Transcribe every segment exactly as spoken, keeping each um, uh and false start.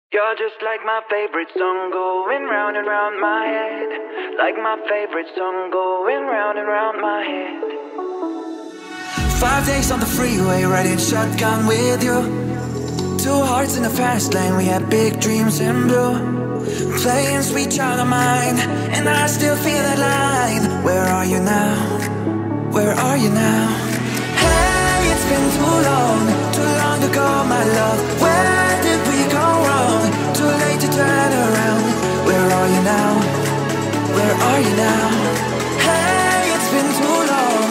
You're just like my favorite song going round and round my head. Like my favorite song going round and round my head. Five days on the freeway, riding shotgun with you. Two hearts in the fast lane, we had big dreams in blue. Playing Sweet Child of Mine, and I still feel that line. Where are you now? Where are you now? Hey, it's been too long, too long ago, my love. Where did we go wrong? Too late to turn around. Where are you now? Where are you now? Hey, it's been too long.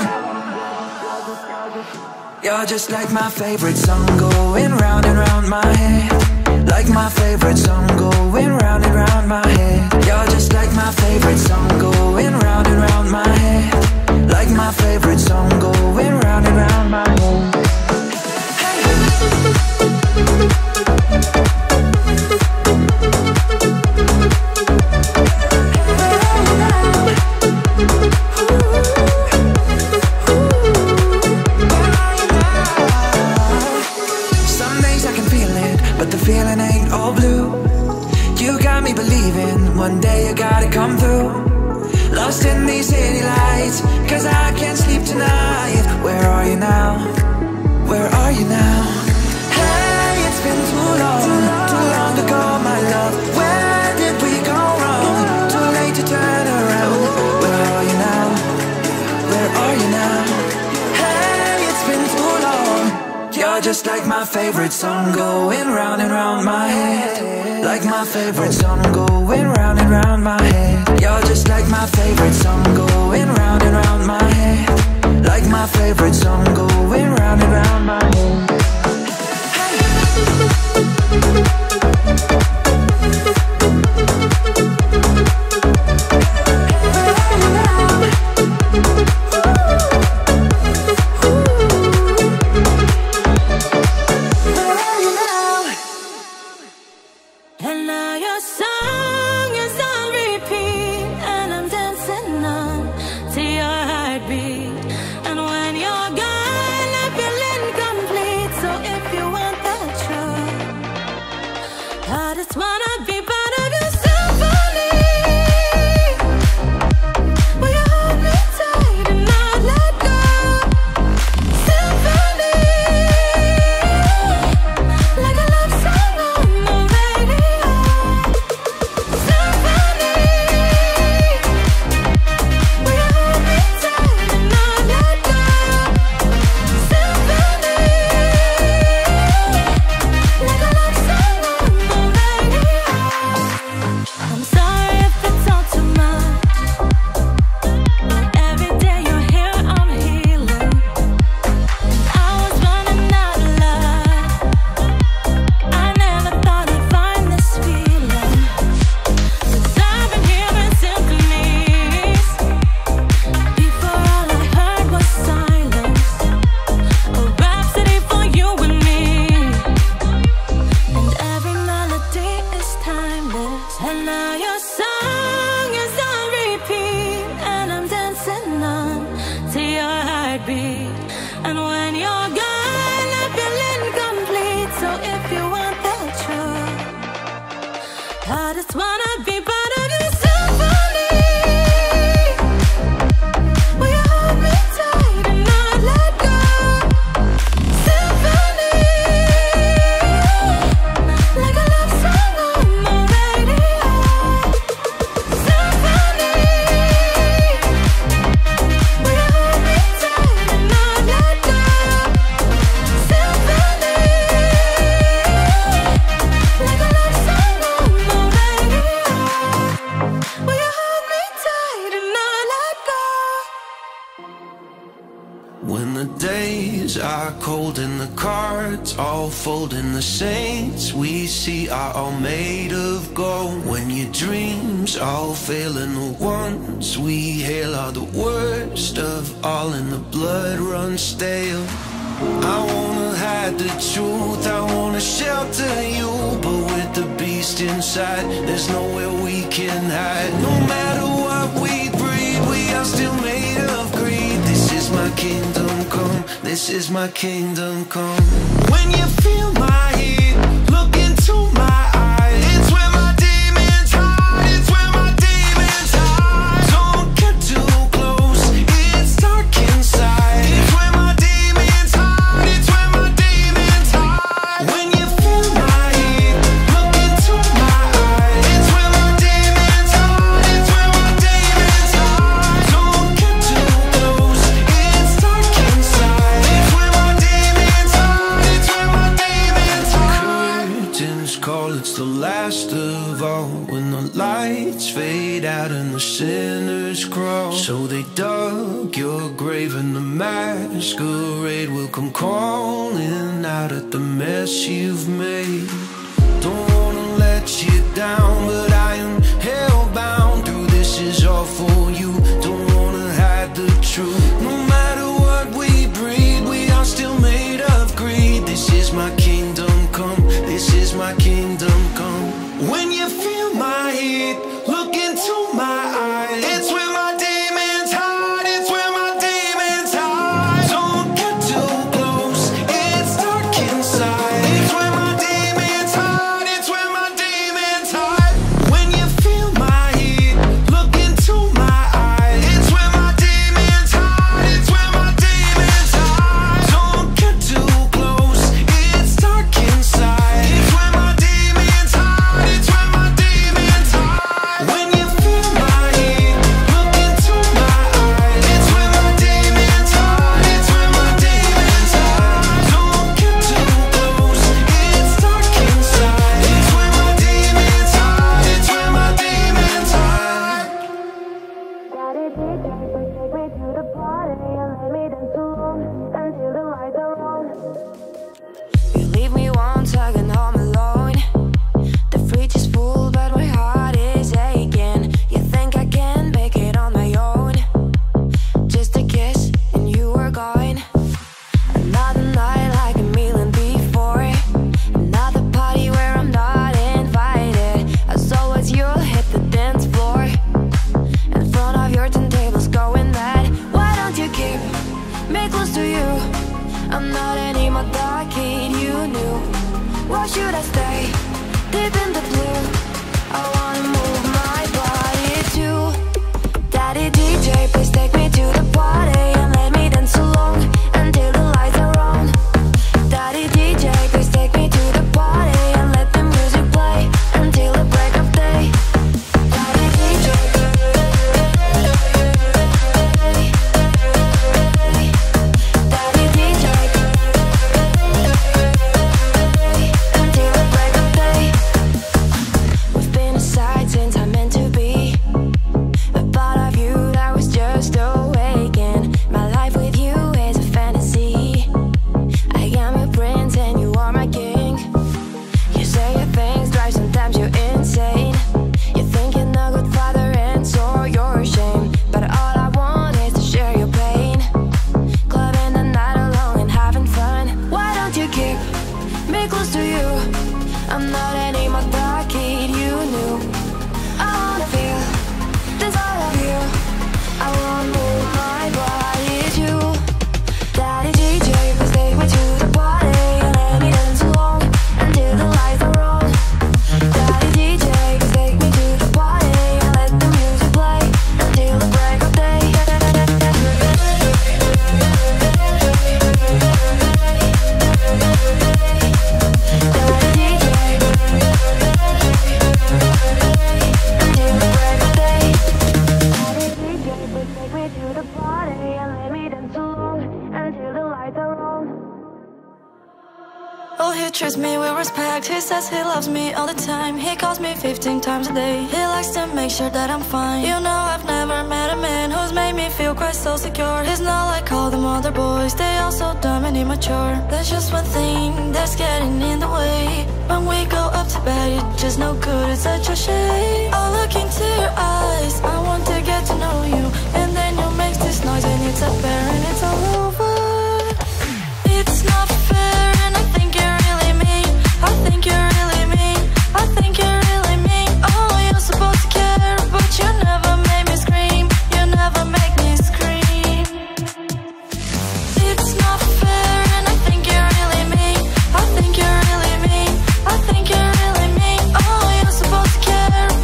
You're just like my favorite song going round and round my head. Like my favorite song going round and round my head. You're just like my favorite song going round and round my head. Like my favorite song going round and round my head. Some days I can feel it, but the feeling ain't all blue. You got me believing one day you gotta come through. Lost in these city lights, cause I can't sleep tonight. Where are you now? Where are you now? Hey, it's been too long, too long ago, my love. Where did we go wrong? Too late to turn around. Where are you now? Where are you now? Hey, it's been too long. You're just like my favorite song going round and round my head. Like my favorite song going round and round my head. You're just like my favorite song going round and round my head. Like my favorite song going round and round my head. And now your song is on repeat, and I'm dancing on to your heartbeat. And when you're gone, I feel incomplete. So if you want that truth, I just wanna be part of your symphony. Will you hold me tight and not let go? Symphony, like a love song on the radio. Symphony, will you hold me tight and not let go? Symphony, like a love song on the radio. I'm sorry if it's all too much. Every day you're here, I'm healing. I was running out of love. I never thought I'd find this feeling. 'Cause I've been hearing symphonies. Before all I heard was silence. A rhapsody for you and me. And every melody is timeless. And now your song is on repeat, and I'm dancing on to your heartbeat. And when you're gone, I feel incomplete. So if you want that truth, I just wanna be part of your symphony. Will you hold me tight and not let go? Symphony, like a love song on the radio. Symphony, will you hold me tight and not let go? Symphony, like a love song on the radio. Will you hold me tight and not let go? When the days are cold and the cards all fold and the saints we see are all made of gold. When your dreams all fail and the ones we hail are the worst of all and the blood runs stale. I wanna hide the truth, I wanna shelter you, but with the beast inside, there's nowhere we can hide. No matter what we breed, we are still made of greed. This is my kingdom come, this is my kingdom come. When you feel my heat, look into my eyes. all, it's the last of all. When the lights fade out and the sinners crawl. So they dug your grave and the masquerade will come crawling out at the mess you've made. Don't wanna let you down, but I am hellbound through this is all for you. Don't wanna hide the truth. No matter what we breed, we are still made of greed. This is my kingdom come, this is my kingdom come. When you feel my heat, look into my eyes. It's where my demons hide, it's where my demons hide. Don't get too close, it's dark inside. It's where my demons hide, it's where my demons hide. When you feel my heat, look into my eyes. It's where my demons hide, it's where my demons hide. Don't get too close, it's dark inside. It's where my demons hide, it's where my demons hide. When you feel my heat, look into my eyes. It's where my demons hide, it's where my demons hide. Don't get too close, it's dark inside. It's where my demons hide, it's where my demons hide. Daddy D J, please take me to the party and let me dance alone until the lights are on. You leave me once again home alone. The fridge is full, but my heart is aching. You think I can make it on my own? Just a kiss and you are gone. Another night like a million before. Another party where I'm not invited. As always, you'll hit the dance floor in front of your turntables going mad. Why don't you keep me close to you? I'm not anymore that kid you knew. Why should I stay deep in the blue? I wanna move my body too. Daddy D J, please take me to the party and let me dance along until the lights are on. Daddy D J, please take me to the party and let the music play until the break of day. Daddy D J, Daddy D J, until the break of day. We've been aside since I meant to be. A part of you that was just awakened. My life with you is a fantasy. I am your prince and you are my king. You say your things drive sometimes you're insane. You think you're no good father and so you're ashamed. But all I want is to share your pain. Clubbing the night alone and having fun. Why don't you keep me close to you? I'm not anymore that kid you knew. I wanna feel this all of you. I wanna move my body too. Daddy D J, please take me to the party and let me dance along until the lights are on. Daddy D J, please take me to the party and let the music play until the break of day. Daddy D J, until the break of day. Daddy D J, please take me to the party and let me dance along until the lights are on. Oh, he treats me with respect. He says he loves me all the time. He calls me fifteen times a day. He likes to make sure that I'm fine. You know I've never met a man who's made me feel quite so secure. He's not like all them other boys. They all so dumb and immature. There's just one thing that's getting in the way. When we go up to bed, it's just no good. It's such a shame. I'll look into your eyes. I want to get to know you. And then you make this noise and it's up there and it's all over. It's not fair and I think you're really mean. I think you're really mean. I think you're really mean. Oh, you're supposed to care, but you never made me scream. You never make me scream. It's not fair and I think you're really mean. I think you're really mean. I think you're really mean. Oh, you're supposed to care,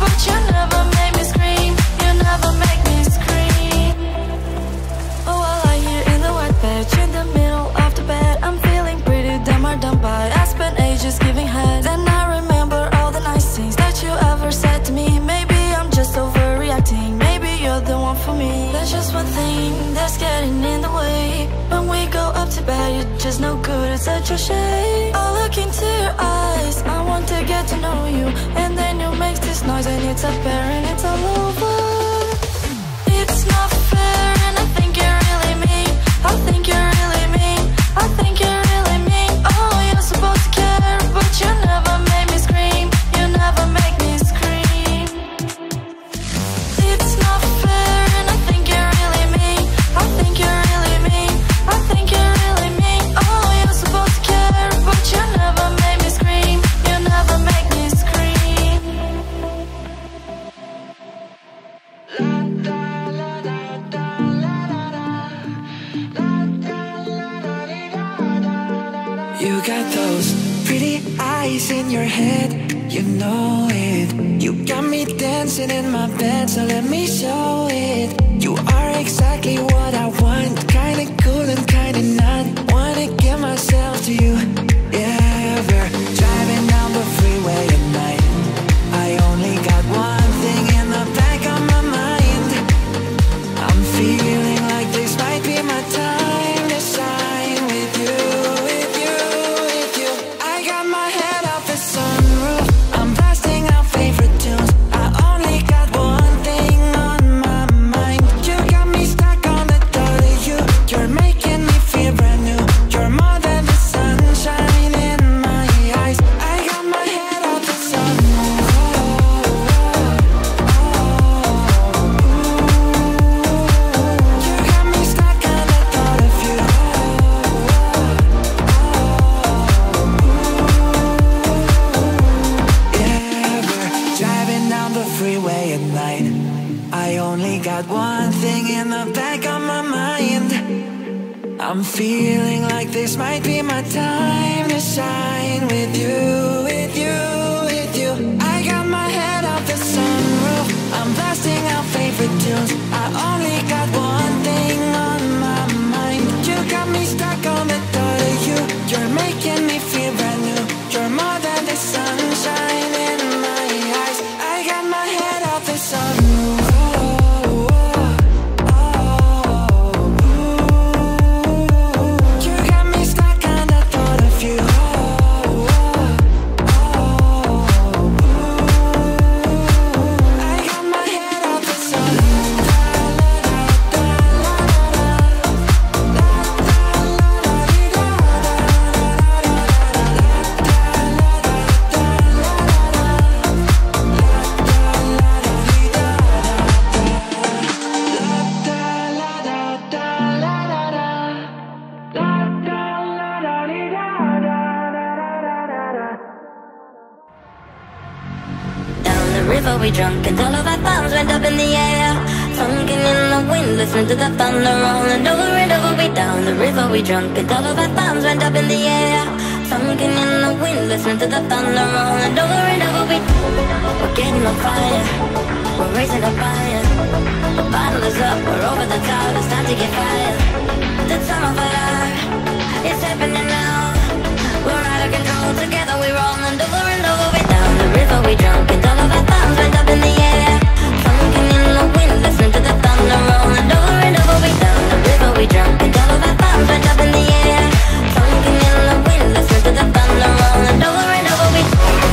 got to know you, and then you make this noise and it's apparent it's all over. It's not fair and I think you're really mean. I think you're really mean. I think you're really mean. Oh, you're supposed to care, but you never made me scream. You never make me scream. It's not fair and I think you're really mean. I think you're really mean. I think you're really mean. Oh, you're supposed to care, but you never made me scream. You never make me scream. You got those pretty eyes in your head, you know it. You got me dancing in my bed, so let me show it. You are exactly what I want, kinda cool and kinda not. Wanna give myself to you, yeah. We're driving down the freeway at night. I only got one thing in the back of my mind. I'm feeling like this might be my time to shine with you, with you, with you. I got my head off the sunroof, I'm blasting out favorite tunes. I only got one thing on my mind. You got me stuck on the thought of you. You're making me feel brand new. You're more than the sunshine in my eyes. I got my head off the sunroof. You got me stuck on the thought of you. Yeah, we're driving down the freeway at night. I only got one thing in the back of my mind. I'm feeling like this might be my time to shine with you, with you, with you. I got my head off the sunroof, I'm blasting out favorite tunes. I only got one thing on my mind. You got me stuck on the thought of you. You're making me feel brand new. You're more than the sunshine in my eyes. I got my head off the sunroof. You got me stuck on the thought of you. I got my head off the sunroof. Down the river we drunk and all of our thumbs went up in the air. Sunken in the wind, listening to the thunder rolling over and over. We down the river we drunk and all of our thumbs went up in the air. Sunken in the wind, listening to the thunder rolling over and over. We, we're getting on fire, we're raising a fire. The bottle is up, we're over the top, it's time to get fired. The time of fire, it's happening now. We're out of control, together we rolling over and over. We down the river we drunk and all of our thumbs went up in the air. Sunken in the wind, listen to the thunder rolling over and over. We down the river we drunk and all of our thumbs went up in the air. Sunken in the wind, listen to the thunder rolling over and over. We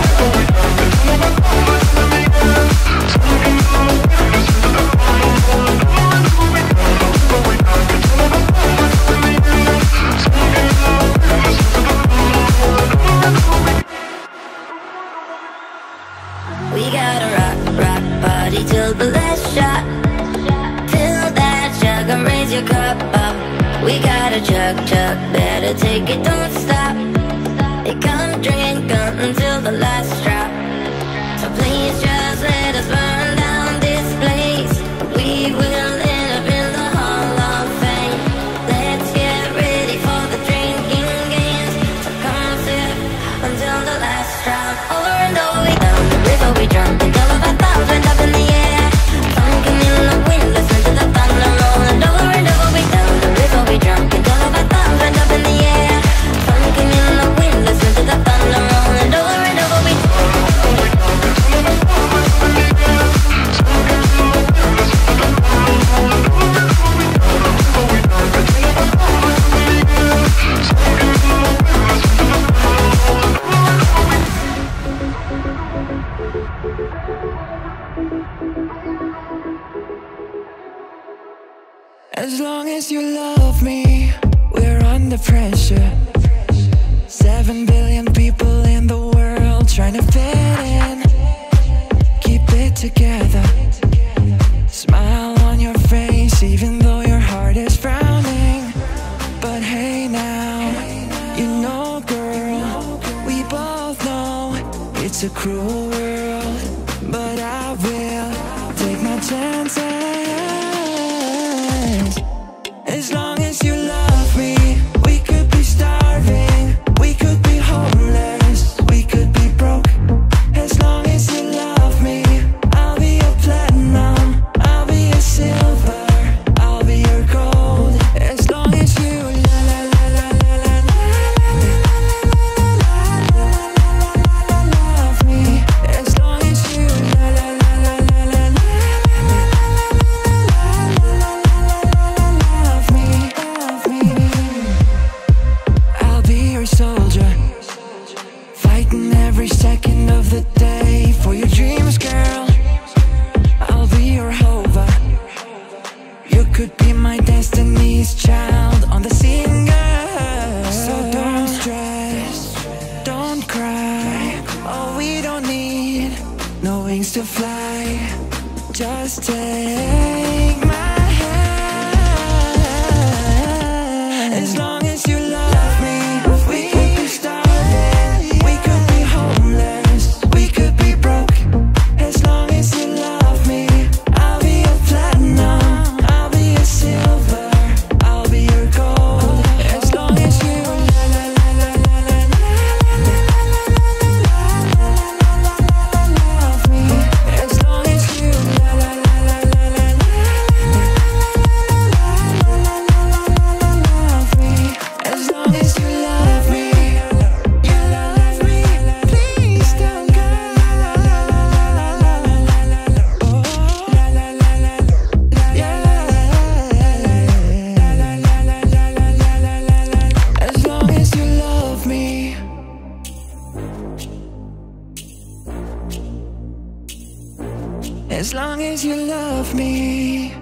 We gotta rock, rock, party till the last shot. Till that jug and raise your cup up. We gotta chug, chug, better take it, don't stop. Hey, come drink until the last drop. So please just let us burn down this place. We will end up in the Hall of Fame. Let's get ready for the drinking games. So come sip until the last drop. Over and over we down the river we drunk and all of our thumbs went up in the air. Sunken in the wind, listen to the thunder rolling over and over. We down the river we drunk and all of our thumbs went up in the air. Sunken As long as you love me, we're under pressure. Seven billion people in the world trying to fit in. Keep it together. Smile on your face even though your heart is frowning. But hey now, you know girl, we both know it's a cruel world. But I will take my chances. As long as you love me, we could be starving, we could be homeless, we could be broke. As long as you love me, I'll be your platinum, I'll be your silver, I'll be your gold. As long as you la la la la la la la love me. As long as you la la la la la la love me, love me. I'll be your soldier, fighting every second of the day for your dreams, girl. I'll be your hover. You could be my destiny's child on the scene, girl. So don't stress, don't cry. Oh, we don't need no wings to fly. Just take my hand. As long as you love me, we could be starving, we could be homeless, we could be broke. As long as you love me, I'll be your platinum, I'll be your silver, I'll be your gold. As long as you la la la la la la love me. As long as you la la la la la la love me. As long as you love me, you love me. Please don't go. Oh, la la la la, yeah. As long as you love me. As long as you love me.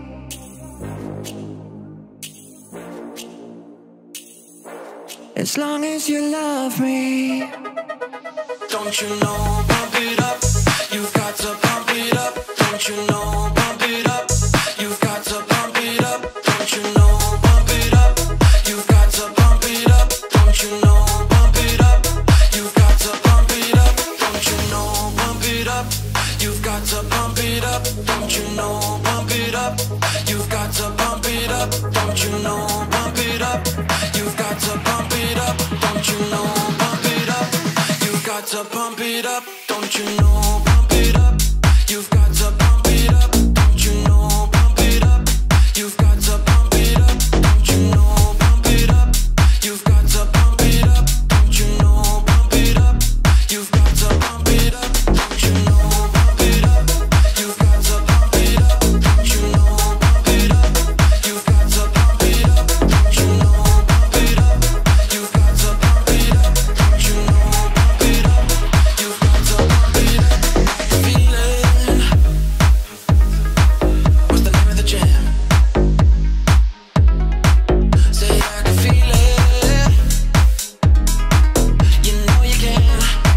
As long as you love me. Don't you know, pump it up. You've got to pump it up. Don't you know, pump it up. You've got to pump it up. Don't you know, pump it up. You've got to pump it up. Don't you know, pump it up. You've got to pump it up. Don't you know, pump it up. You've got to pump it up. Don't you know, pump it up. You've got to pump it up. Don't you know, pump it up. You've got to pump it up. Don't you know, pump it up. You've got to pump it up. Don't you know, pump it up. You've got to pump it up. Don't you know, pump it up. You've got to pump it up. Don't you know, pump it up. You've got to pump it up. Don't you know, pump it up. You've got to pump it up. Don't you know, pump it up. You've got to pump it up. Don't you know, pump it up. You've got to pump it up. Don't you know, pump it up. You've got to pump it up. Don't you know, pump it up. You've got to pump it up. Feeling. What's the name of the jam? Say I can feel it. You know you can.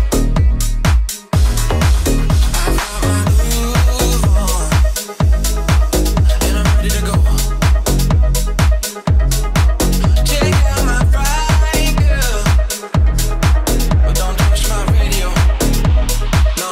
I've got my groove on, and I'm ready to go. Check out my ride, girl, but don't touch my radio. No.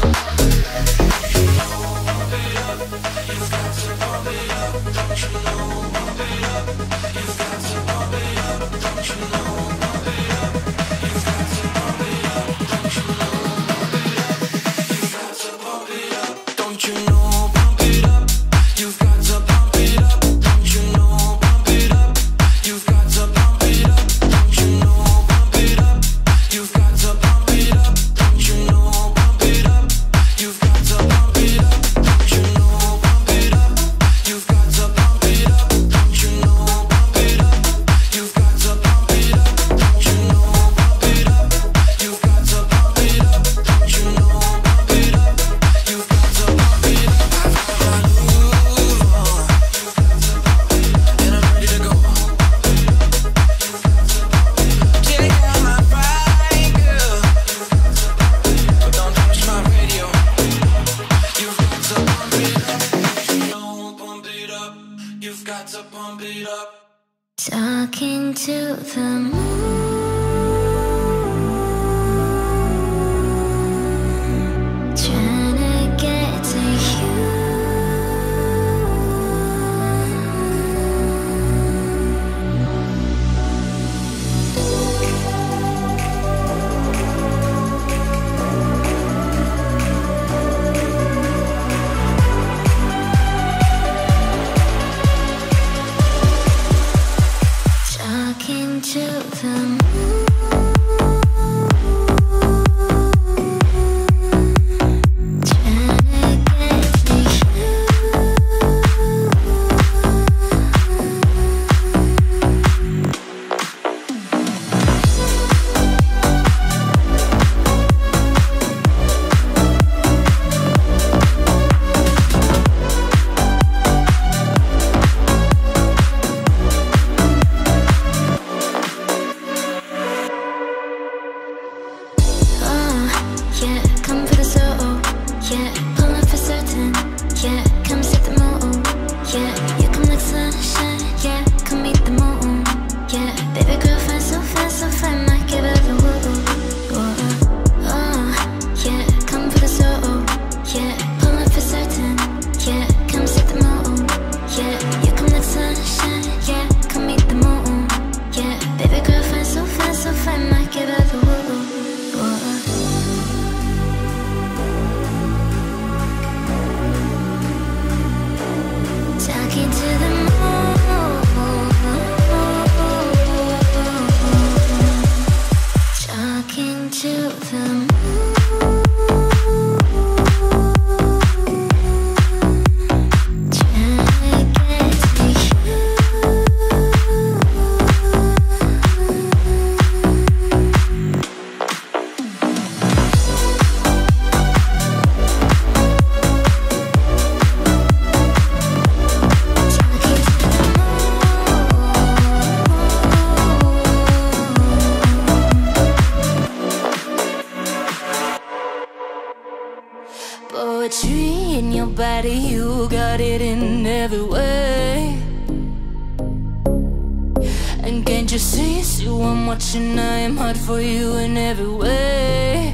Pump it up, you've got to pump it up. Don't you know, pump it up. You've got to pump it up. Don't you know, pump it up. You've got to pump it up. Don't you know, pump it up. You've got to pump it up. Don't you know, pump it up. You've got to pump it up. Don't you know, pump it up. You've got to pump it up. Don't you know, pump it up. You've got to pump it up. Don't you know, pump it up. You've got to pump it up. Don't you know, pump it up. You've got to pump it up. Don't you know, pump it up. You've got to pump it up. Don't you know, pump it up. You've got to pump it up. Don't you know, pump it Talking to the moon, trying to get to you. Talking to the moon, trying to get to you. Yeah, come for the soul. Yeah, pull up for certain. Yeah, come set the mood. Yeah, you come like sunshine. Yeah, come meet the moon. Yeah, baby girl, fine, so fine, so fine. Might give her the woo. Oh, oh, yeah, come for the soul. Yeah, pull up for certain. Yeah, come set the mood. Yeah, you come like sunshine. Yeah, come meet the moon. Yeah, baby girl, fine, so fine, so fine. Might give her the woo. Talking to the moon, talking to the moon, trying to get to you. Poetry in your body, you got it in every way. And can't you see, see I'm watching, I am hot for you in every way.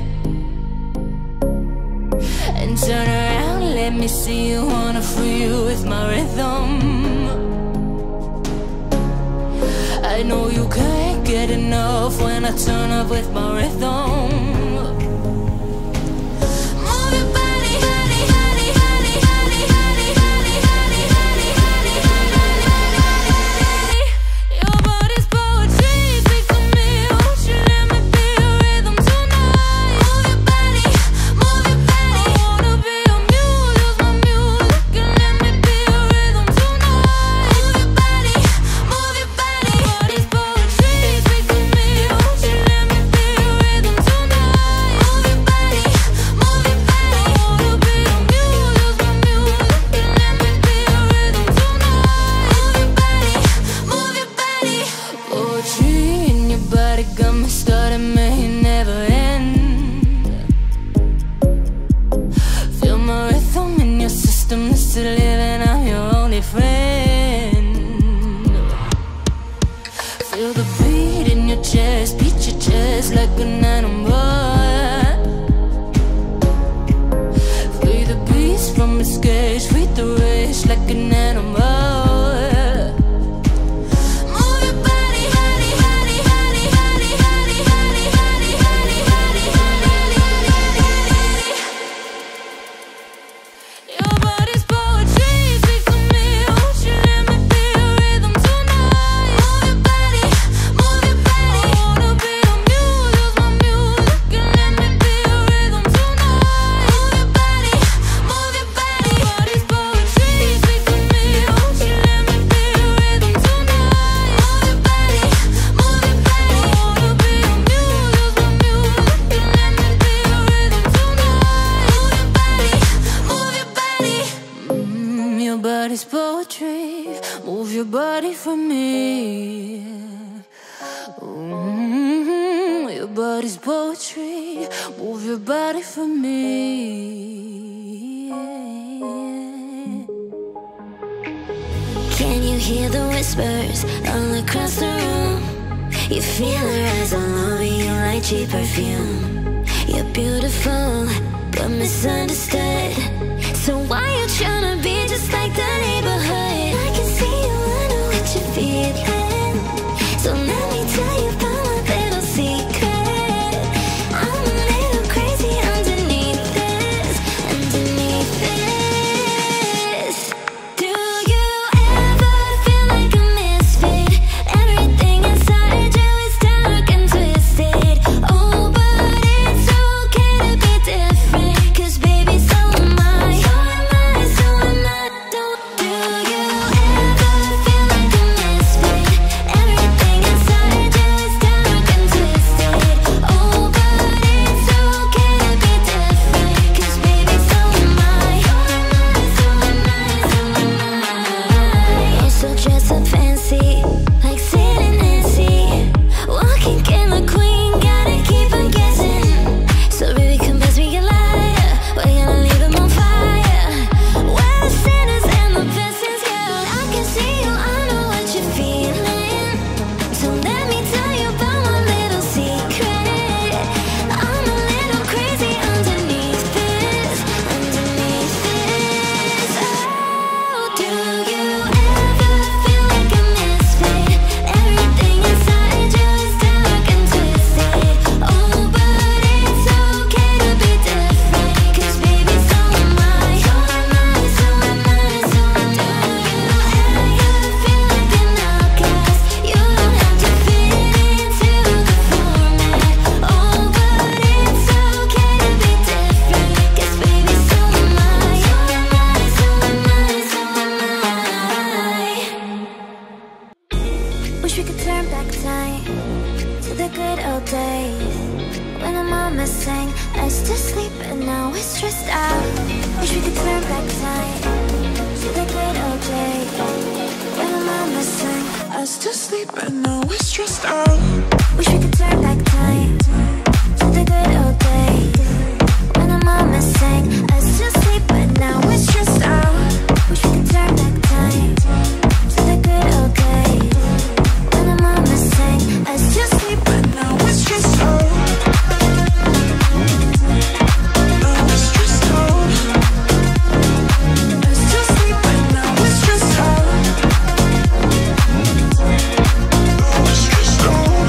And turn around, let me see you, wanna free you with my rhythm. I know you can't get enough when I turn up with my rhythm. Got me started, may never end. Feel my rhythm in your system, this is living, I'm your only friend. Feel the beat in your chest, beat your chest like an animal. Free the beast from its cage, free the rage like an animal. body's poetry. Move your body for me. Mm-hmm. Your body's poetry. Move your body for me. Can you hear the whispers all across the room? You feel her eyes all over you like cheap perfume. You're beautiful, but misunderstood. So why you tryna be just like the neighborhood? I can see you, I know what you're feeling. So let me tell you about my little secret. I'm a little crazy underneath this, underneath this. Do you ever feel like a misfit? Everything inside you is dark and twisted. Oh, but it's okay to be different, 'cause baby, so am I. So am I, so am I. Don't do you ever feel like a misfit? Everything inside you is dark and twisted. Oh, but it's okay to be different, 'cause baby, so am I. So am I, so am I, so am I. You're so dressed up fancy, like Sid and Nancy. Walking killer queen, gotta keep on guessing. So baby, confess me your liar. We're gonna leave him on fire. We're the sinners and the blessings, girl. I can see you, I know what you're feeling. So let me tell you about my little secret. I'm a little crazy underneath this, underneath this. Oh, do you ever feel like a misfit? Everything inside you is dark and twisted. Oh, but it's okay to be different, 'cause baby, so am I. So am I, so am I, so am I. Do you ever feel like an outcast? You don't have to fit into the format. Oh, but it's okay to be different, 'cause baby, so am I. So am I, so am I, so am I. Wish we could turn back time to the good old days when our mama sang us to sleep and now we're stressed out. Wish we could turn back time to the good old days when our mama sang us to sleep and now we're stressed out. Wish we could turn back time to the good old days when our mama sang us to sleep but now we're stressed out. Wish we could turn back time to the good old days when our mama sang us to sleep but now we're stressed out. Now we're stressed out. Us to sleep but now we're stressed out. Now we're stressed out.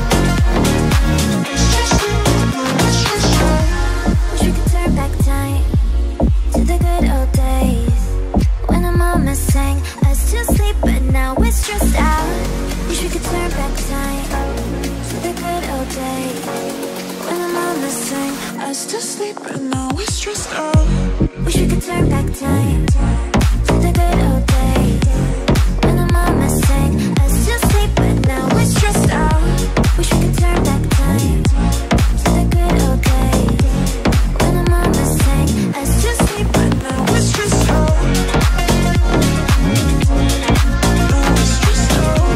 Us to sleep but now we're stressed out. Wish we could turn back time to the good old days when our mama sang us to sleep but now we're stressed out. Wish we could turn back time to the good old days when our mama sang us to sleep but now we're stressed out. Wish we could turn back time to the good old days when our mama sang us to sleep but now we're stressed out. Wish we could turn back time to the good old days when our mama sang us to sleep but now we're stressed out. Now we're stressed out.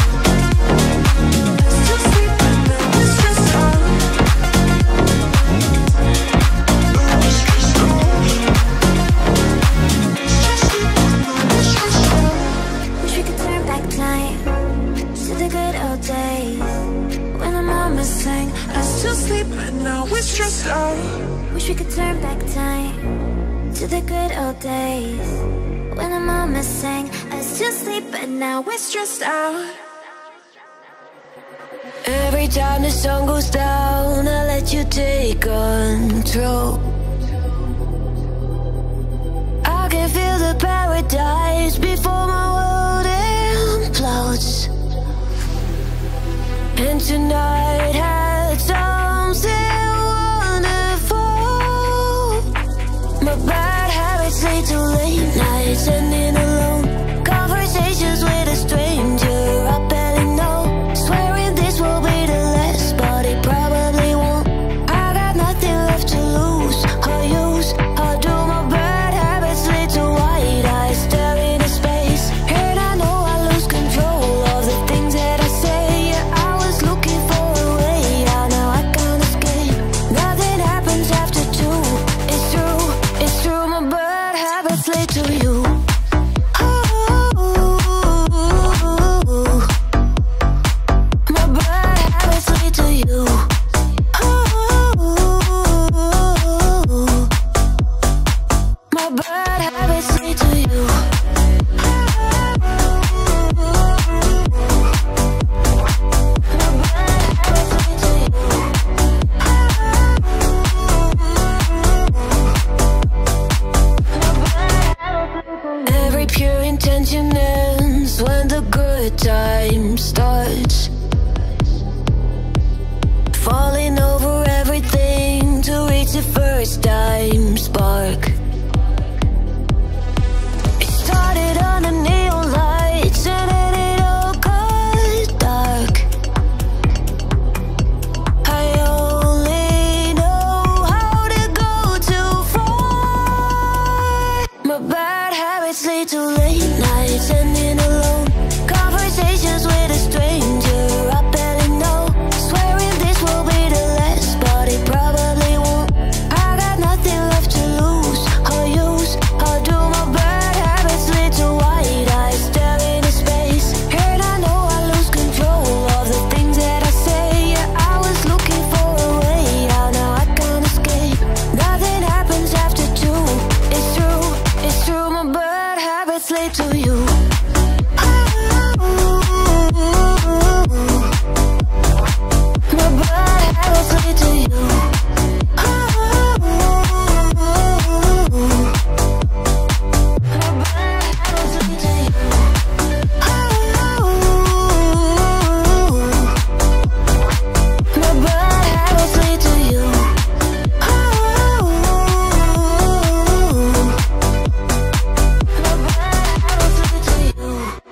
Us to sleep but now we're stressed out. Now we're stressed out. Us to sleep but now we're stressed out. Wish we could turn back time to the good old days when our mama sang us to sleep but now we're stressed out. Wish we could turn back time to the good old days when our mama sang us to sleep but now we're stressed out. Every time the sun goes down, I let you take control. I can feel the paradise before my world implodes. And tonight had something wonderful. My bad habits lead to late nights, ending alone. Conversations with a stranger I barely know. Swearing this will be the last, but it probably won't. I got nothing left to lose or use. Or do my bad habits lead to white eyes staring into space? And I know I lose control of the things that I say. Yeah, I was looking for a way out, now I can't escape. Nothing happens after two. It's true, it's true. My bad habits lead to you. My bad habits lead to you. Every pure intention ends when the good time starts. Falling over everything to reach the first time spark. It started on the neon lights and then it all got dark. I only know how to go too far. My bad habits lead to late nights ending alone. Conversations with a stranger I barely know. Swearing this will be the last, but it probably won't. I got nothing left to lose or use. How do my bad habits lead to wide eyes staring into space? And I know I lose control of the things that I say. Yeah, I was looking for a way out, now I can't escape. Nothing happens after two. It's true, it's true, my bad habits lead to you. My bad habits lead to you. My bad habits lead to you. My bad habits lead to you. My bad habits lead to you.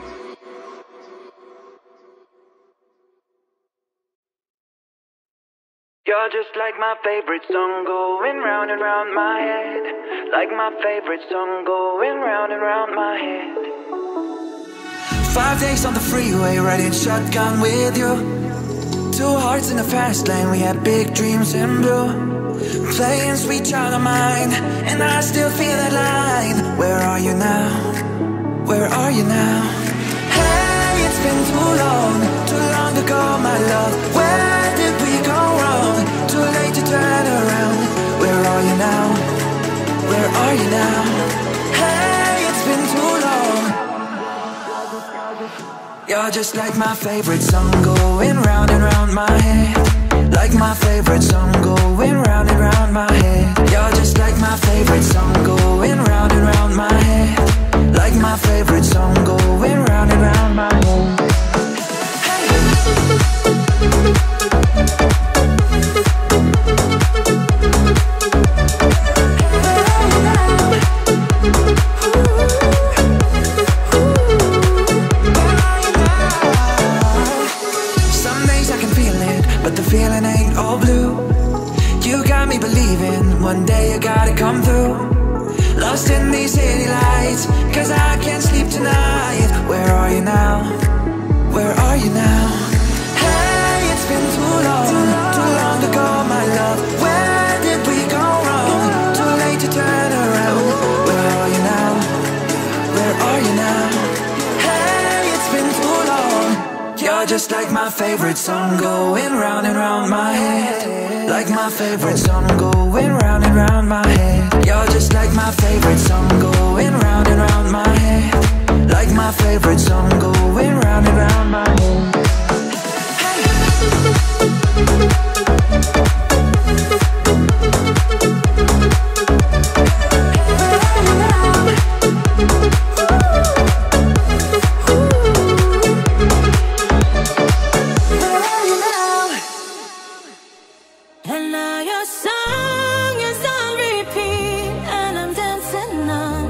You're just like my favorite song going round and round my head. Like my favorite song going round and round my head. Five days on the freeway, riding shotgun with you. Two hearts in the fast lane, we had big dreams in blue. Playing Sweet Child of Mine, and I still feel that line. Where are you now? Where are you now? Hey, it's been too long, too long ago, my love. Where did we go wrong? Too late to turn around. Where are you now? Where are you now? Hey, it's been too long. You're just like my favorite song going round and round my head. Like my favorite song going round and round my head. You're just like my favorite song going round and round my head. Like my favorite song going round and round my head. Some days I can feel it, but the feeling ain't all blue. You got me believing one day you gotta come through. Lost in these city lights, cause I can't sleep tonight. Where are you now? Where are you now? Hey, it's been too long, too long ago, my love. Where did we go wrong? Too late to turn around. Where are you now? Where are you now? Hey, it's been too long. You're just like my favorite song going round and round my head. Like my favorite song going round and round my head. You're just like my favorite song going round and round my head. Like my favorite song going round and round my head. And now your song is on repeat, and I'm dancing on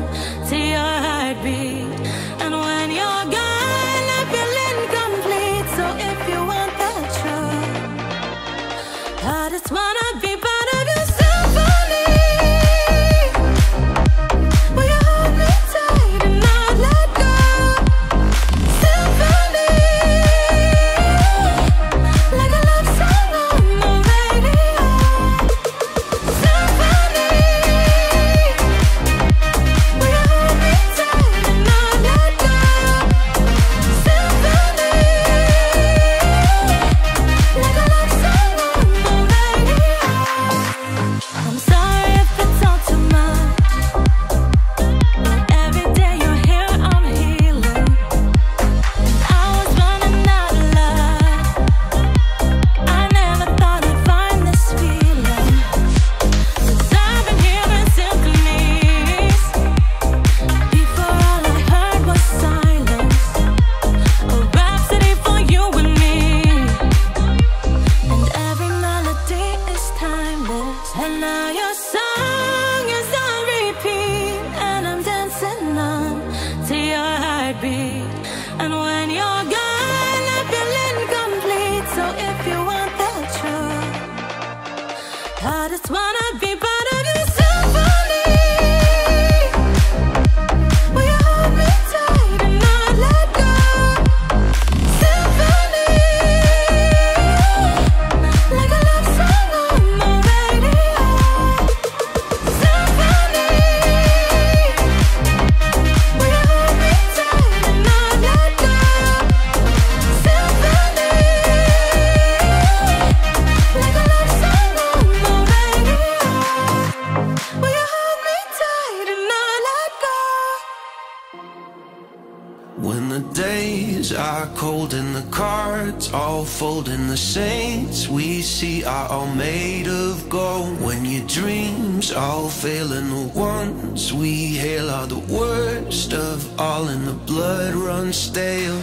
days are cold and the cards all fold, and the saints we see are all made of gold. When your dreams all fail and the ones we hail are the worst of all, and the blood runs stale.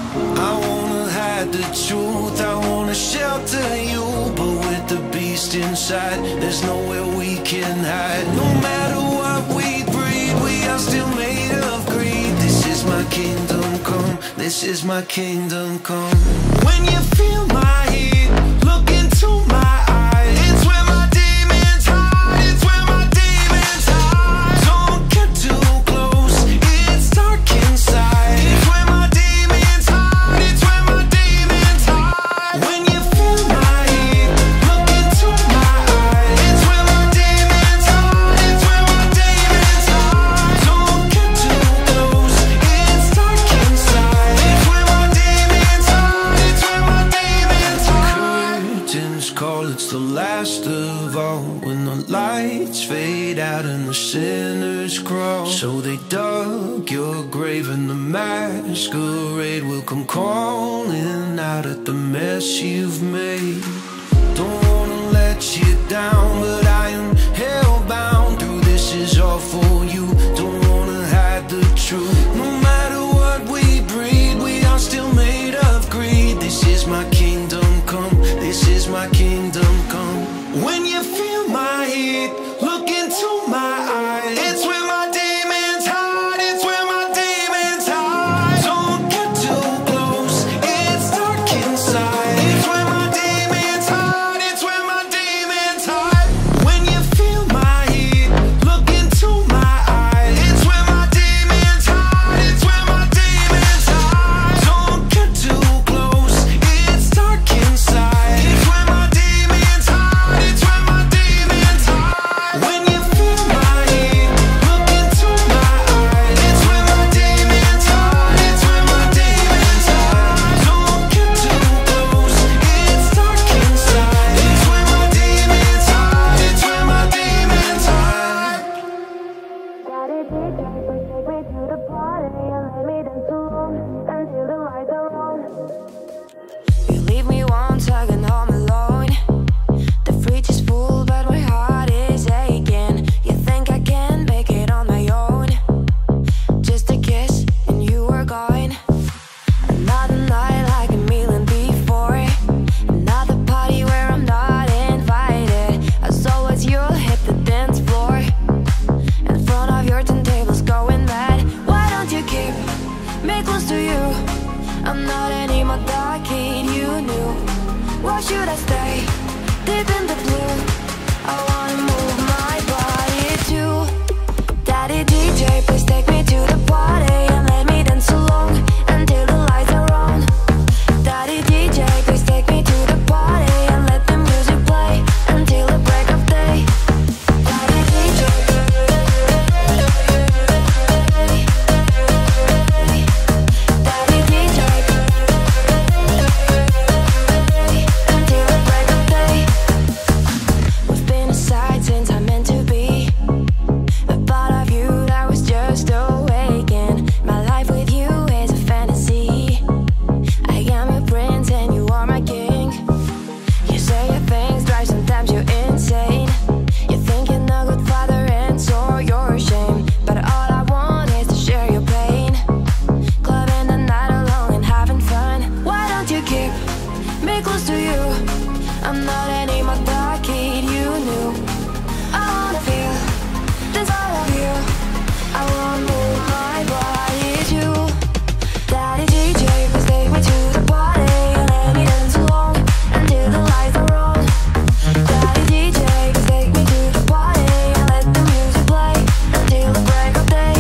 I wanna hide the truth, I wanna shelter you, but with the beast inside, there's nowhere we can hide. No matter what we breed, we are still made of greed. This is my kingdom come, this is my kingdom come. When you feel my heat, look into my eyes. It's where my demons hide, it's where my demons hide. Don't get too close, it's dark inside. It's where my demons hide, it's where my demons hide. When you feel my heat, look into my eyes. It's where my demons hide, it's where my demons hide. Don't get too close, it's dark inside. It's where my demons hide, it's where my demons hide. Curtains call, it's the last of all. When the lights fade out and the sinners crawl, so they dug your grave and the masquerade will come crawling out at the mess you've made. Don't wanna let you down, but I am hellbound. Through this is all for you, don't wanna hide the truth. No matter what we breed, we are still made of greed. This is my kingdom come, this is my kingdom come. When you feel my heat, look into my eyes. It's where my demons hide, it's where my demons hide. Don't get too close, it's dark inside. It's where my demons hide, it's where my demons hide. When you feel my heat, look into my eyes. It's where my demons hide, it's where my demons hide. Don't get too close, it's dark inside. It's where my demons hide, it's where my demons hide. When you feel my heat, look into my eyes. It's where my demons hide, it's where my demons hide. Don't get too close, it's dark inside. It's where my demons hide, it's where my demons hide. Daddy D J, please take me to the party and let me dance alone until the lights are on. You leave me once, I can home alone. The fridge is full, but my heart is aching. You think I can make it on my own? Just a kiss and you are gone. Another night like a million before. Another party where I'm not invited. As always, you'll hit the dance floor in front of your turntables going mad. Why don't you keep me close to you? I'm not anymore that kid you knew. Why should I stay deep in the blue? I wanna move my body too. Daddy D J, please take me to the party and let me dance along until the lights are on. Daddy D J, please take me to the party and let the music play until the break of day. Daddy D J, Daddy D J, until the break of day. We've been aside since I meant to be. A part of you that was just awakened. My life with you is a fantasy. I am your prince and you are my king. You say your things drive, sometimes you're insane. You think you're no good father and so you're ashamed. But all I want is to share your pain. Clubbing the night alone and having fun. Why don't you keep me close to you? I'm not anymore that kid you knew. I wanna feel this all of you. I wanna move my body too. Daddy D J, please take me to the party and let me dance along until the lights are on. Daddy D J, please take me to the party and let the music play until the break of day.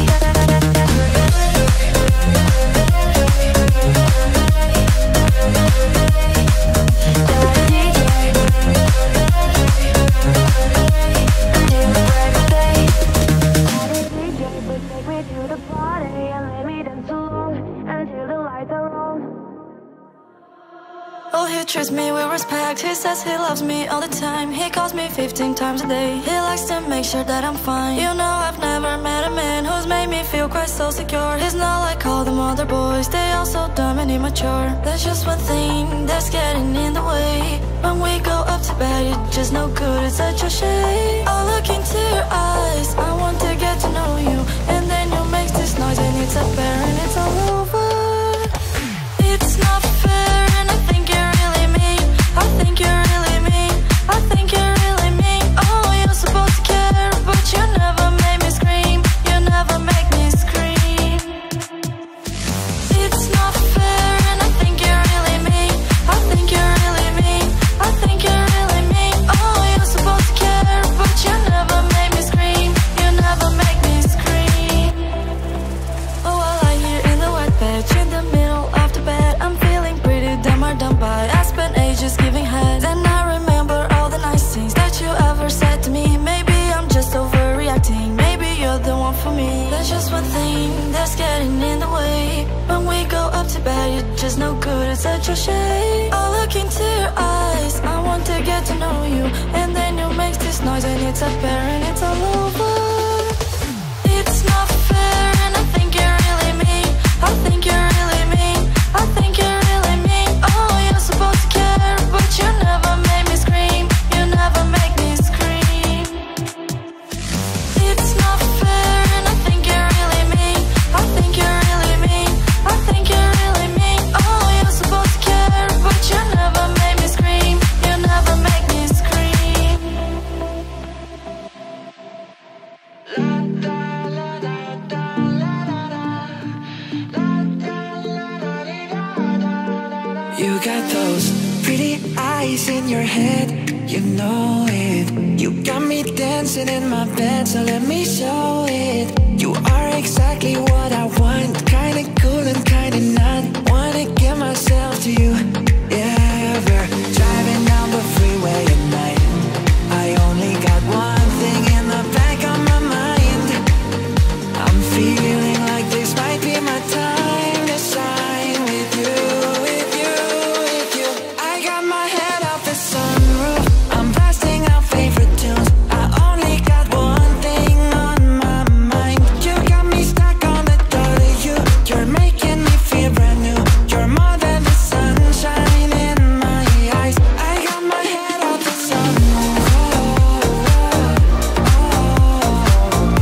Oh, he treats me with respect. He says he loves me all the time. He calls me fifteen times a day. He likes to make sure that I'm fine. You know I've never met a man who's made me feel quite guy so secure. He's not like all them other boys, they all so dumb and immature. There's just one thing that's getting in the way. When we go up to bed, you're just no good, it's such a shame. I'll look into your eyes, I want to get to know you. And then you make this noise and it's up there and it's all over. It's not fair and I think you're really mean. I think you're really mean. I think you're really mean. Oh, you're supposed to care, but you never made me scream. You never make me scream. It's not fair and I think you're really mean. I think you're really mean. I think you're really mean. Oh, you're supposed to care, but you never made me scream. You never make me scream. Oh, I lie here in the wet bed, in the middle of the bed. I'm feeling pretty damn hard done by. I spent ages giving head. Then I remember all the nice things that you ever said to me. Maybe I'm just overreacting, maybe you're the one for me. There's just one thing that's getting in the way. When we go up to bed, you're just no good, it's such a shame. I'll look into your eyes, I want to get to know you. And then you make this noise and it's up there and it's all over. It's not fair and I think you're really mean. I think you're really mean. I think you're really mean. Oh, you're supposed to care, but you never made me scream. You never make me scream. It's not fair and I think you're really mean. I think you're really mean. I think you're really mean. Oh, you're supposed to care, but you never made me scream. You never make me scream. You got those pretty eyes in your head, you know it. You got me dancing in my bed, so let me show it. You are exactly what I want, kinda cool and kinda not. Wanna give myself to you, yeah. We're driving down the freeway at night. I only got one thing in the back of my mind. I'm feeling like this might be my time to shine with you, with you, with you. I got my head out the sunroof, I'm blasting out favorite tunes. I only got one thing on my mind. You got me stuck on the thought of you. You're making me feel brand new. You're more than the sunshine in my eyes. I got my head out the sunroof. Oh, oh, oh,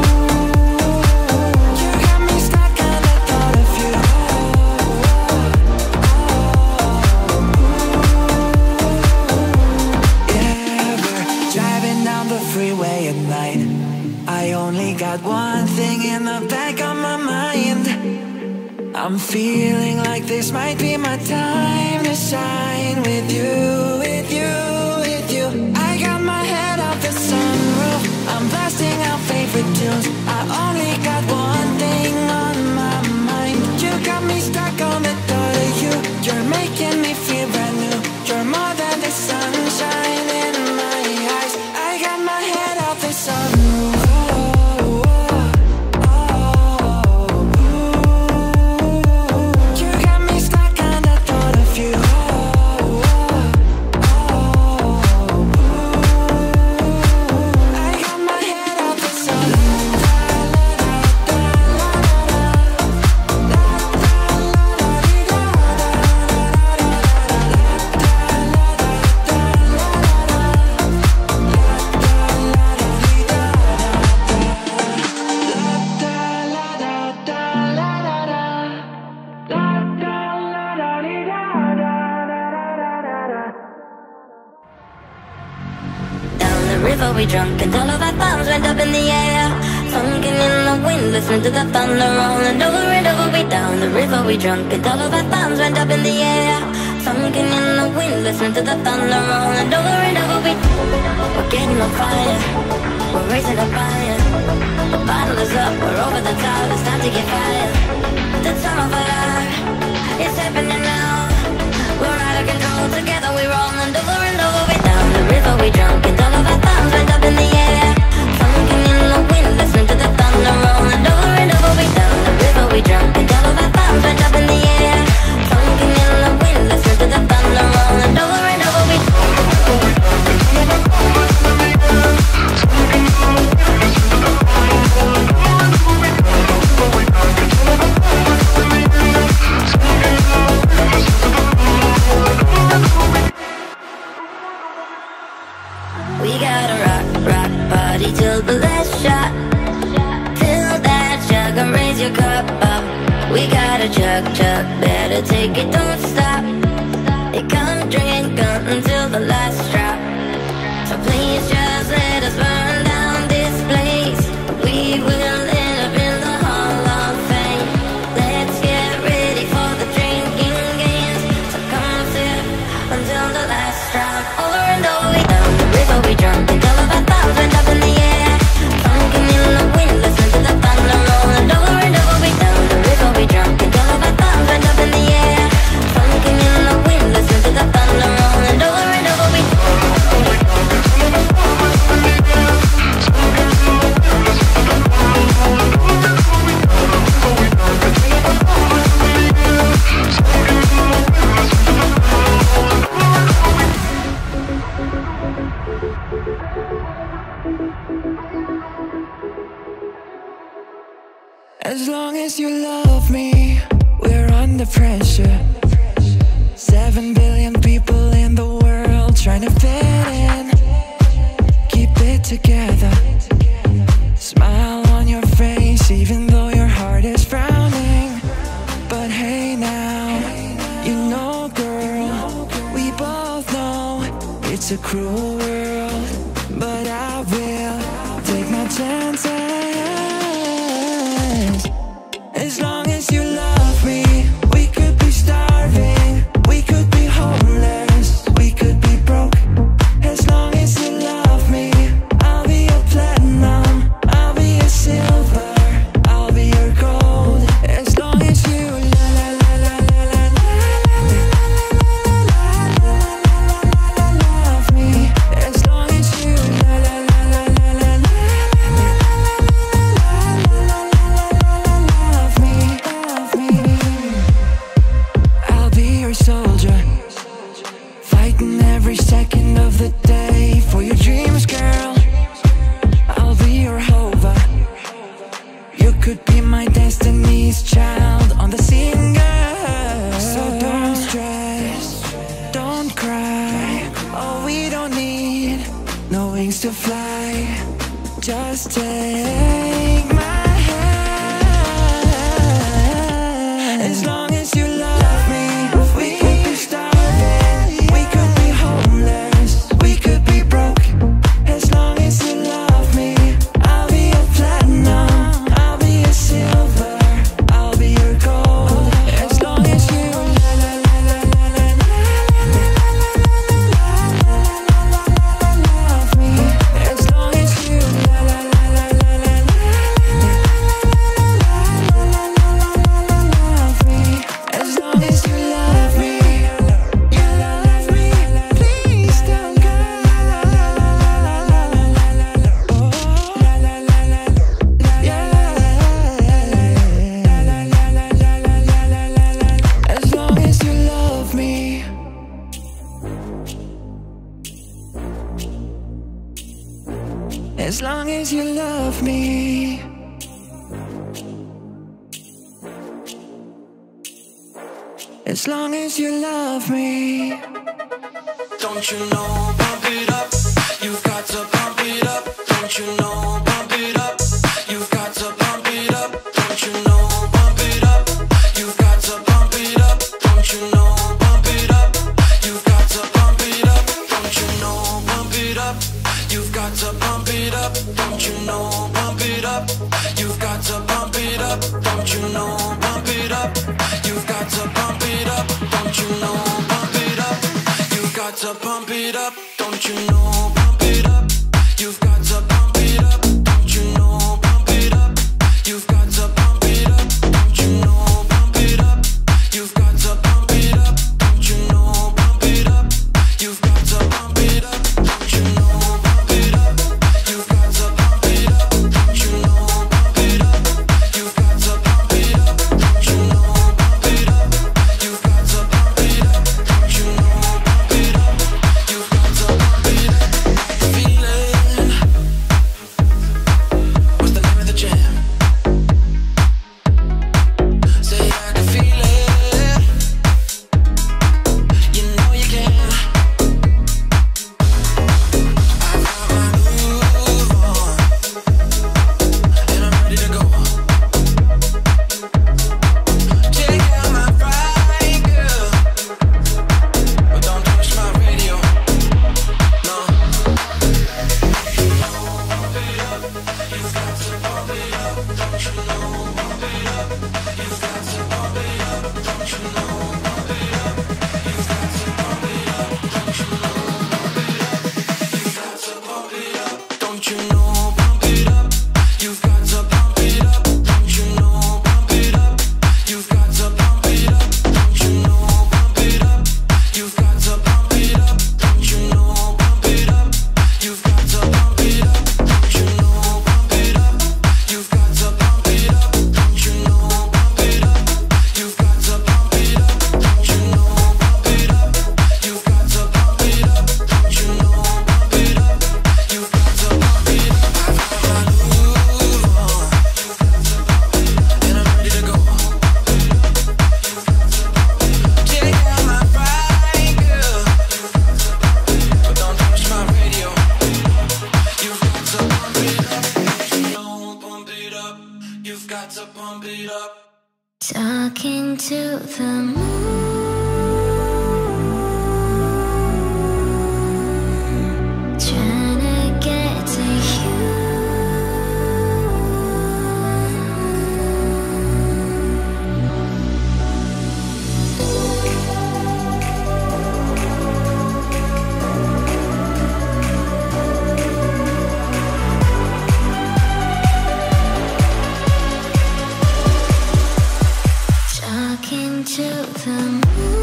ooh. You got me stuck on the thought of you. Oh, yeah, we're driving down the freeway at night. I only got one thing in the back of my mind. I'm feeling like this might be my time to shine with you, with you, with you. I got my head out the sunroof, I'm blasting out favorite tunes. I only got one thing on my mind. You got me stuck on the thought of you. You're making me feel brand new. You're more than the sunshine in my eyes. I got my head out the sunroof. Oh, oh, oh, ooh. You got me stuck on the thought of you. Oh, oh, oh, ooh. I got my head out the sunroof. Down the river we drunk and all of our thumbs went up in the air. Funkin' in the wind, listening to the thunder rolling over and over. We down the river we drunk and all of our thumbs went up in the air. Funkin' in the wind, listening to the thunder rolling over and over. We, we're getting on fire, we're raising a fire. The bottle is up, we're over the top, it's time to get fired. The time of fire, it's happening now. We're out of control, together we rolling over and over. We down the river we drunk and all of our thumbs went up in the air. Funkin' in the wind, listening to the thunder rolling over and over. We down the river we drunk and all of our thumbs went up in the air. Funkin' in the wind, listening to the thunder rolling over and over. We chug chug, better take it, don't stop. You can't drink until the last drop. So please just let us burn down this place. We will end up in the Hall of Fame. Let's get ready for the drinking games. So come on, sip until the last drop. Over and over we down the river we drunk until all of our thumbs went up in the air. Funkin' in the wind, listen to the thunder rolling. Over and over we down the river we drunk until all of our thumbs went up in the air. Funkin' in the wind, listen to the thunder rolling. Over and over we As long as you love me, we're under pressure. Seven billion people in the world trying to fit in. Keep it together. Smile on your face even though your heart is frowning. But hey now, you know girl, we both know it's a cruel world. But I will take my chances. As long as you love me, we could be starving, we could be homeless, we could be broke. As long as you love me, I'll be your platinum, I'll be your silver, I'll be your gold. As long as you la la la la la la la love me. As long as you la la la la la la la soldier, fighting every second of the day for your dreams, girl. I'll be your hover. You could be my destiny's child on the scene, girl. So don't stress, don't cry. Oh, we don't need no wings to fly. Just take my hand. As long as you love me, we could be starving, we could be homeless, we could be broke. As long as you love me, I'll be your platinum, I'll be your silver, I'll be your gold. As long as you la la la la la la love me. As long as you la la la la la la love me. As long as you love me, you love me, please don't go. Oh, la la la la, yeah. As long as you love me. As long as you love me. As long as you love me. Don't you know, pump it up. You've got to pump it up. Don't you know, pump it up. You've got to pump it up. Don't you know, pump it up. You've got to pump it up. Don't you know, pump it up. You've got to pump it up. Don't you know, pump it up. You've got to pump it up. Don't you know, pump it up. You've got to pump it up. Don't you know, pump it up. You've got to pump it up. Don't you know, pump it up. You've got to pump it up. Don't you know, pump it up. You've got to pump it up. Don't you know, pump it up. You've got to pump it up. Don't you know, pump it up. You've got to pump it up. Don't you know, pump it up. You've got to pump it up. Don't you know, pump it up. You've got to pump it up. Don't you know, pump it up. You've got to pump it up. Don't you know, pump it up. You've got to pump it up. Don't you know, pump it up. You've got to pump it up. You've got to pump it up. Talking to the moon, trying to get to you. Talking to the moon,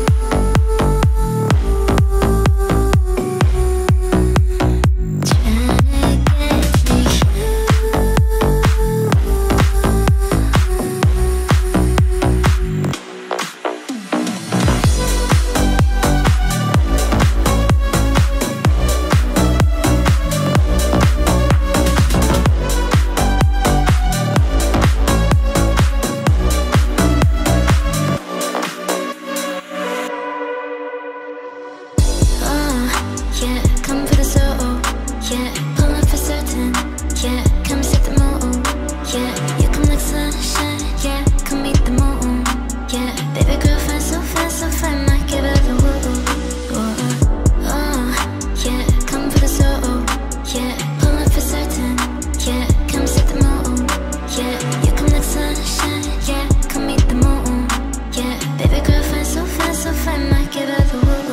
trying to get to you. Yeah, come for the soul. Yeah, pull up for certain. Yeah, come set the mood. Yeah, you come like sunshine. Yeah, come meet the moon. Yeah, baby girl, fine, so fine, so fine. Might give her the woo. Oh, oh, yeah, come for the soul. Yeah, pull up for certain. Yeah, come set the mood. Yeah, you come like sunshine. Yeah, come meet the moon. Yeah, baby girl, fine, so fine, so fine. Might give her the woo.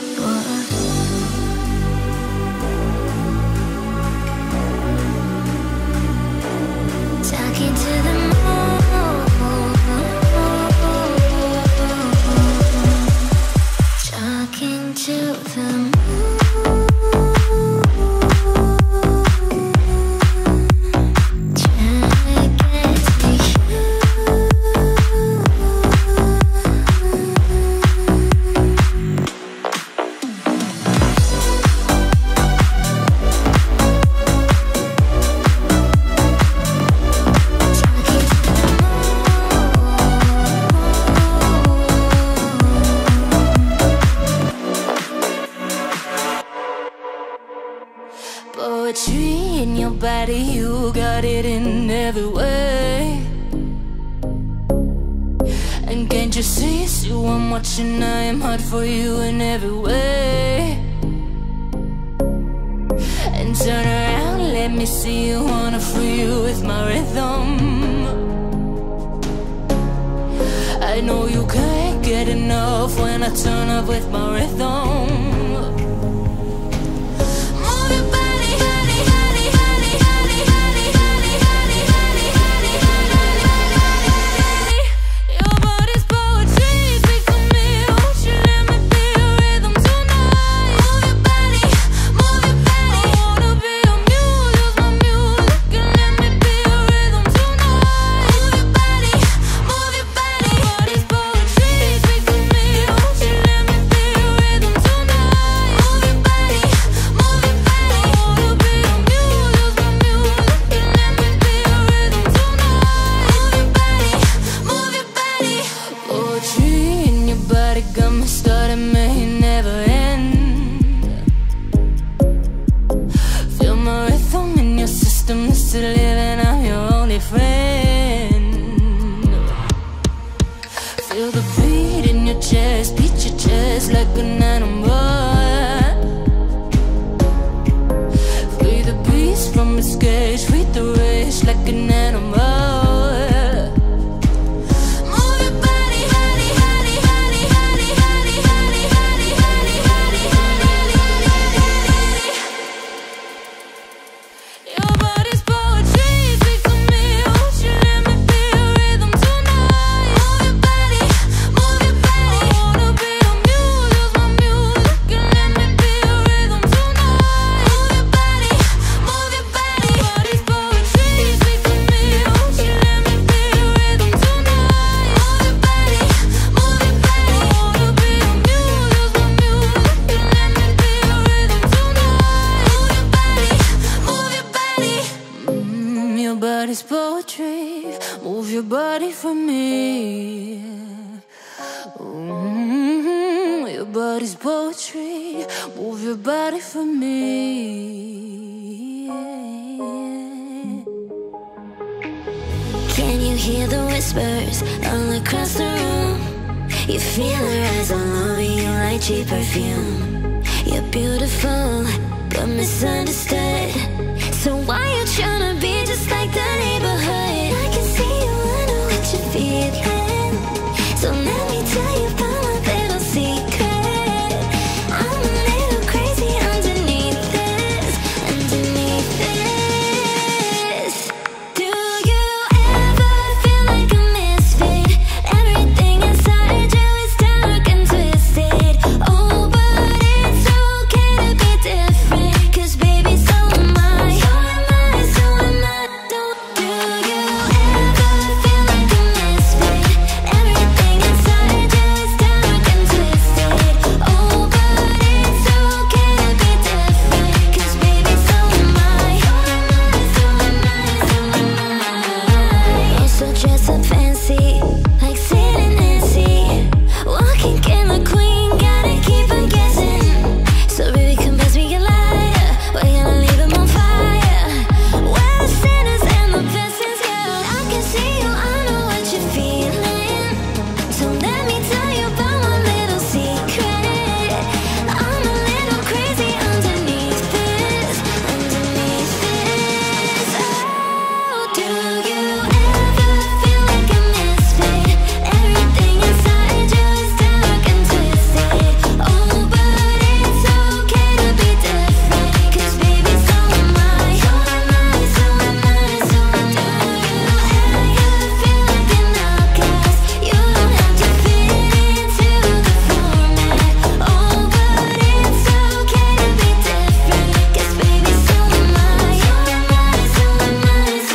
Talking to the moon, talking to the moon, trying to get to you. Poetry in your body, you got it in every way. And can't you see, see I'm watching, I am hot for you in every way. And turn around, let me see you, wanna free you with my rhythm. I know you can't get enough when I turn up with my rhythm. To live and I'm your only friend. Feel the beat in your chest, beat your chest like an animal. Free the beast from its cage, free the rage like an animal. Body's poetry, move your body for me. Mm-hmm. Your body's poetry, move your body for me. Can you hear the whispers all across the room? You feel her eyes all over you like cheap perfume. You're beautiful, but misunderstood. So why you tryna be just like the neighborhood? I can see you, I know what you're feeling. So let me tell you about my little secret. I'm a little crazy underneath this, underneath this. Do you ever feel like a misfit? Everything inside you is dark and twisted. Oh, but it's okay to be different, 'cause baby, so am I. So am I, so am I. Don't do you ever feel like a misfit? Everything inside you is dark and twisted. Oh, but it's okay to be different, 'cause baby, so am I. So am I, so am I, so am I. You're so dressed up fancy, like Sid and Nancy. Walking in the queen, gotta keep on guessing. So baby, confess me your liar. We're gonna leave him on fire. We're the sinners and the blessings, girl. I can see you, I know what you're feeling. So let me tell you about my little secret. I'm a little crazy underneath this, underneath this. Oh, do you ever feel like a misfit? Everything inside you is dark and twisted. Oh, but it's okay to be different, 'cause baby, so am I. So am I, so am I, so am I. Do you ever feel like an outcast? You don't have to fit into the format. Oh, but it's okay to be different, 'cause baby, so am I. So am I, so am I, so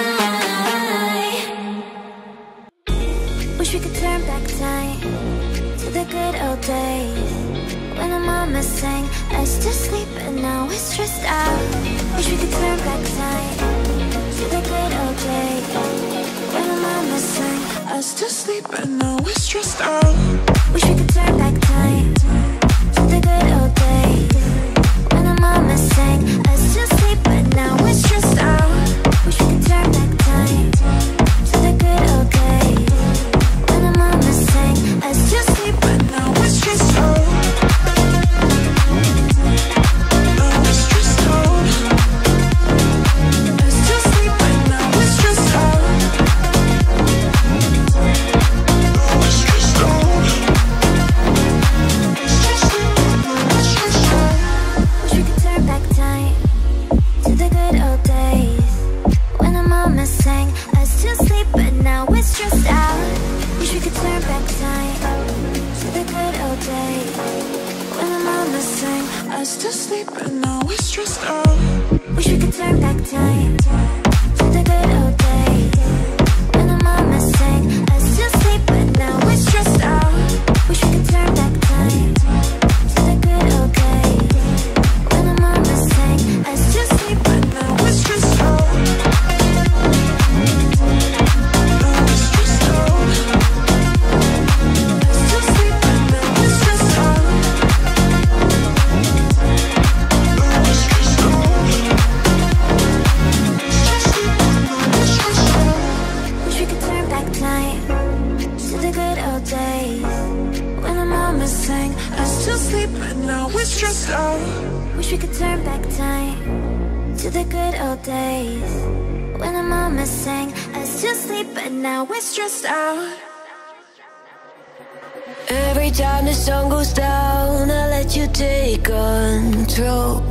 am I. Wish we could turn back time to the good old days when our mama sang us to sleep and now we're stressed out. Wish we could turn back time to the good old days when our mama sang us to sleep and now we're stressed out. Wish we could turn back time to the good old days when our mama sang us to sleep but now we're stressed out. Wish we could turn back time to the good old days when our mama sang us to sleep but now we're stressed out. Now we're stressed out. Us to sleep but now we're stressed out. Now we're stressed out. Us to sleep but now we're stressed out. Wish we could turn back time to the good old days when our mama sang us to sleep but now we're stressed out. Wish we could turn back time to the good old days when our mama sang us to sleep but now we're stressed out. Wish we could turn back time to the good old days when our mama sang us to sleep but now we're stressed out. Wish we could turn back time to the good old days when our mama sang us to sleep but now we're stressed out. Now we're stressed out. Us to sleep but now we're stressed out. Now we're stressed out. Us to sleep but now we're stressed out. Wish we could turn back time to the good old days when our mama sang us to sleep but now we're stressed out. Wish we could turn back time to the good old days when our mama sang us to sleep but now we're stressed out. Every time the sun goes down, I let you take control.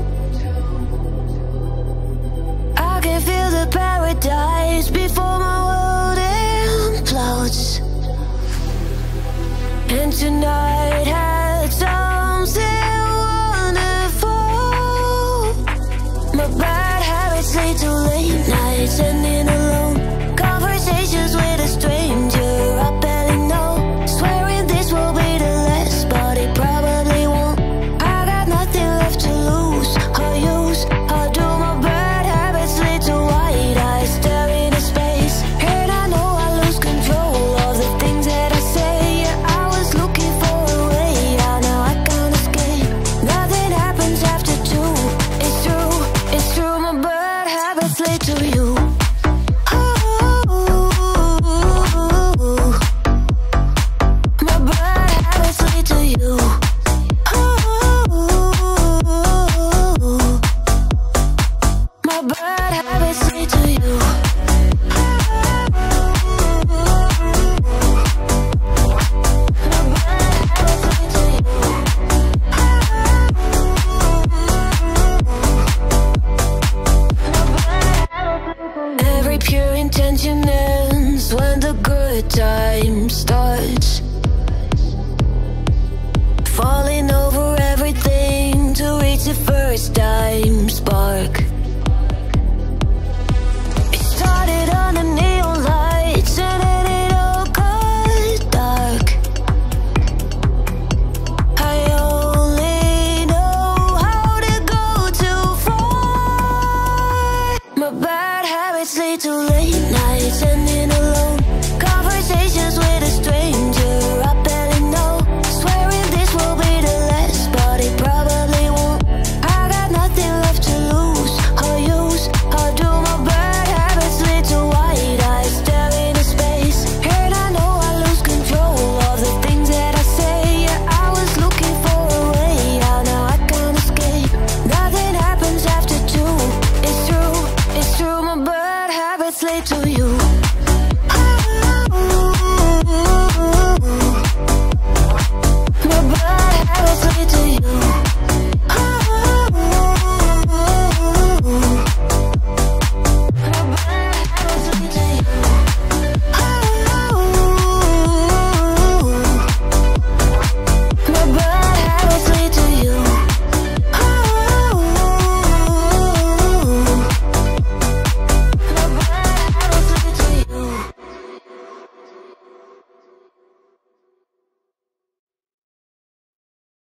I can feel the paradise before my world implodes. And tonight had something wonderful. My bad habits lead to late nights, ending alone. Conversations with a stranger I barely know. Swearing this will be the last, but it probably won't. I got nothing left to lose or use. How do my bad habits lead to white eyes staring into space? time starts. Falling over everything to reach the first time spark. It started on the neon lights and then it all got dark. I only know how to go too far. My bad habits lead to late nights ending alone. Conversations with a stranger I barely know. Swearing this will be the last, but it probably won't. I got nothing left to lose or use. How do my bad habits lead to wide eyes staring into space? And I know I lose control of the things that I say. Yeah, I was looking for a way out, now I can't escape. Nothing happens after two. It's true, it's true, my bad habits lead to you.